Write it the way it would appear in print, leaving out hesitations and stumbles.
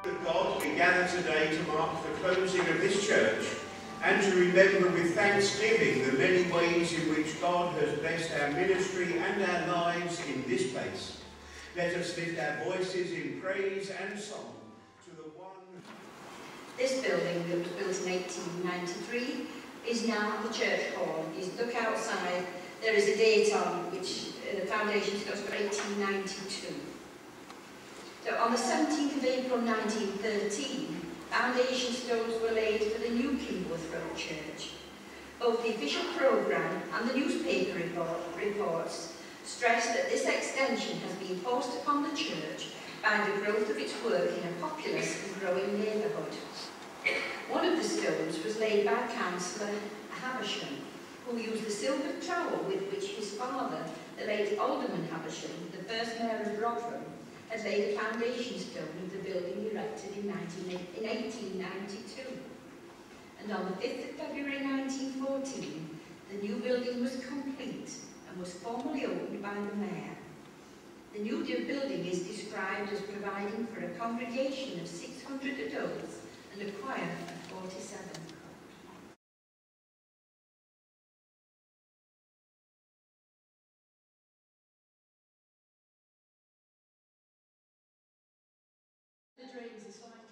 Of God, we gather today to mark the closing of this church and to remember with thanksgiving the many ways in which God has blessed our ministry and our lives in this place. Let us lift our voices in praise and song to the one. This building, that was built in 1893, is now the church hall. You look outside, there is a date on which the foundation goes for 1892. So on the 17th of April 1913, foundation stones were laid for the new Kimberworth Road Church. Both the official programme and the newspaper reports stress that this extension has been forced upon the church by the growth of its work in a populous and growing neighbourhood. One of the stones was laid by Councillor Havisham, who used the silver trowel with which his father, the late Alderman Havisham, the first mayor of Rotherham, had laid a foundation stone of the building erected in 1892. And on the 5th of February 1914, the new building was complete and was formally opened by the mayor. The new building is described as providing for a congregation of 600 adults and a choir of 47. The drains are slightly